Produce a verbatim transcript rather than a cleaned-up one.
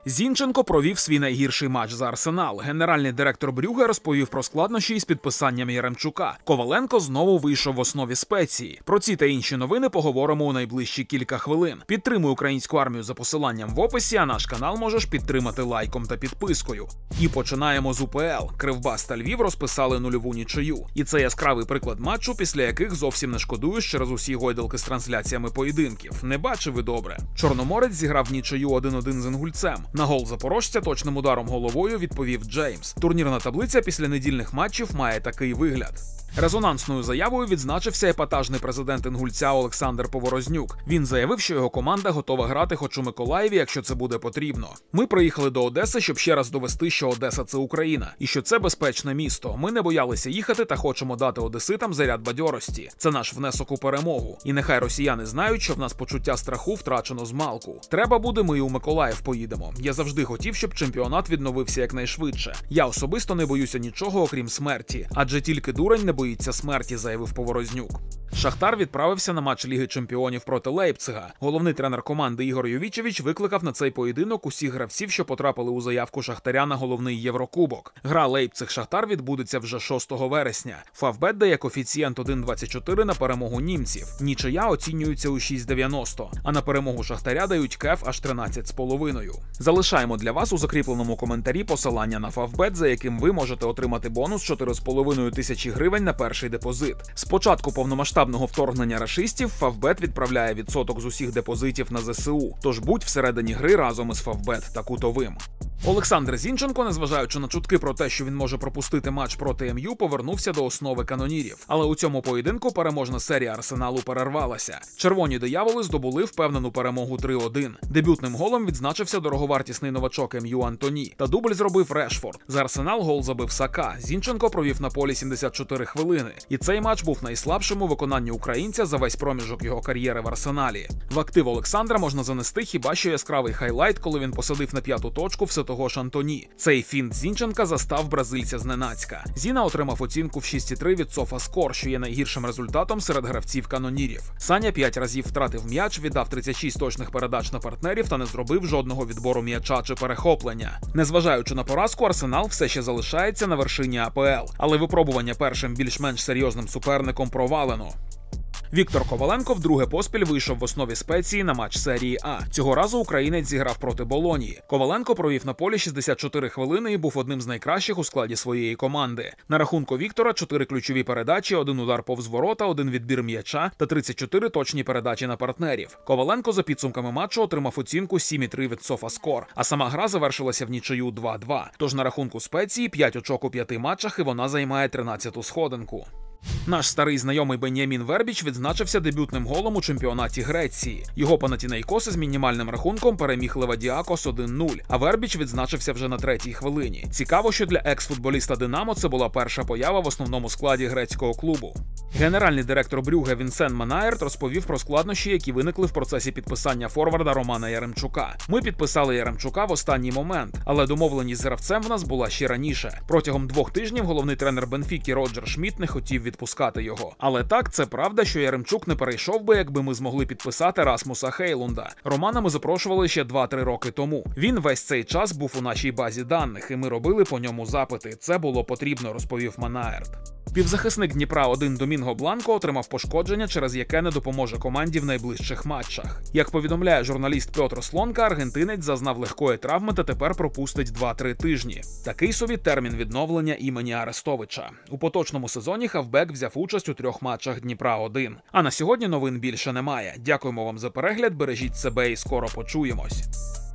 Зінченко провів свій найгірший матч за Арсенал. Генеральний директор Брюгге розповів про складнощі із підписанням Яремчука. Коваленко знову вийшов в основі Спеції. Про ці та інші новини поговоримо у найближчі кілька хвилин. Підтримуй українську армію за посиланням в описі, а наш канал можеш підтримати лайком та підпискою. І починаємо з УПЛ. Кривбас та Львів розписали нульову нічию. І це яскравий приклад матчу, після яких зовсім не шкодуєш через усі гойдалки з трансляціями поєдинків. Не бачив ви добре. Чорноморець зіграв нічию один-один з Інгульцем. На гол запорожця точним ударом головою відповів Джеймс. Турнірна таблиця після недільних матчів має такий вигляд. Резонансною заявою відзначився епатажний президент Інгульця Олександр Поворознюк. Він заявив, що його команда готова грати хоч у Миколаєві, якщо це буде потрібно. Ми приїхали до Одеси, щоб ще раз довести, що Одеса – це Україна, і що це безпечне місто. Ми не боялися їхати та хочемо дати одеситам заряд бадьорості. Це наш внесок у перемогу. І нехай росіяни знають, що в нас почуття страху втрачено з малку. Треба буде, ми і у Миколаїв поїдемо. Я завжди хотів, щоб чемпіонат відновився якнайшвидше. Я особисто не боюся нічого, окрім смерті. Адже тільки дурень не боїться смерті, заявив Поворознюк. Шахтар відправився на матч Ліги чемпіонів проти Лейпцига. Головний тренер команди Ігор Йовічевич викликав на цей поєдинок усіх гравців, що потрапили у заявку Шахтаря на головний Єврокубок. Гра Лейпциг-Шахтар відбудеться вже шостого вересня. Фавбет дає коефіцієнт один двадцять чотири на перемогу німців. Нічия оцінюється у шість дев'яносто, а на перемогу Шахтаря дають кеф аж тринадцять з половиною. Залишаємо для вас у закріпленому коментарі посилання на Фавбет, за яким ви можете отримати бонус чотири з половиною тисячі гривень на перший депозит. З початку повномасштабного вторгнення рашистів Фавбет відправляє відсоток з усіх депозитів на ЗСУ. Тож будь всередині гри разом із Фавбет та Кутовим. Олександр Зінченко, незважаючи на чутки про те, що він може пропустити матч проти ем ю, повернувся до основи канонірів. Але у цьому поєдинку переможна серія Арсеналу перервалася. Червоні дияволи здобули впевнену перемогу три один. Дебютним голом відзначився дороговартісний новачок ем ю Антоні. Та дубль зробив Решфорд. За Арсенал гол забив Сака. Зінченко провів на полі сімдесят чотири хвилини. І цей матч був найслабшим у виконанні українця за весь проміжок його кар'єри в Арсеналі. В актив Олександра можна занести хіба що яскравий хайлайт, коли він посадив на п'яту точку все того ж Антоні. Цей фінт Зінченка застав бразильця зненацька. Зіна отримав оцінку в шість і три від SofaScore, що є найгіршим результатом серед гравців канонірів. Саня п'ять разів втратив м'яч, віддав тридцять шість точних передач на партнерів та не зробив жодного відбору м'яча чи перехоплення. Незважаючи на поразку, Арсенал все ще залишається на вершині а пе ел, але випробування першим більш-менш серйозним суперником провалено. Віктор Коваленко вдруге поспіль вийшов в основі Спеції на матч серії А. Цього разу українець зіграв проти Болонії. Коваленко провів на полі шістдесят чотири хвилини і був одним з найкращих у складі своєї команди. На рахунку Віктора чотири ключові передачі, один удар повз ворота, один відбір м'яча та тридцять чотири точні передачі на партнерів. Коваленко за підсумками матчу отримав оцінку сім і три від SofaScore, а сама гра завершилася в нічию два два. Тож на рахунку Спеції п'ять очок у п'яти матчах і вона займає тринадцяту сходинку. Наш старий знайомий Бен'ямін Вербіч відзначився дебютним голом у чемпіонаті Греції. Його Панатінайкос із мінімальним рахунком переміг Левадіакос один нуль, а Вербіч відзначився вже на третій хвилині. Цікаво, що для екс-футболіста Динамо це була перша поява в основному складі грецького клубу. Генеральний директор Брюгге Вінсен Манаєрт розповів про складнощі, які виникли в процесі підписання форварда Романа Яремчука. Ми підписали Яремчука в останній момент, але домовленість з гравцем в нас була ще раніше. Протягом двох тижнів головний тренер Бенфіки Роджер Шміт не хотів відпускати його. Але так, це правда, що Яремчук не перейшов би, якби ми змогли підписати Расмуса Хейлунда. Романа ми запрошували ще два-три роки тому. Він весь цей час був у нашій базі даних, і ми робили по ньому запити. Це було потрібно, розповів Манаєрт. Півзахисник Дніпра один Домінго Бланко отримав пошкодження, через яке не допоможе команді в найближчих матчах. Як повідомляє журналіст Петро Слонка, аргентинець зазнав легкої травми та тепер пропустить два-три тижні. Такий собі термін відновлення імені Арестовича. У поточному сезоні хавбек взяв участь у трьох матчах Дніпра один. А на сьогодні новин більше немає. Дякуємо вам за перегляд, бережіть себе і скоро почуємось.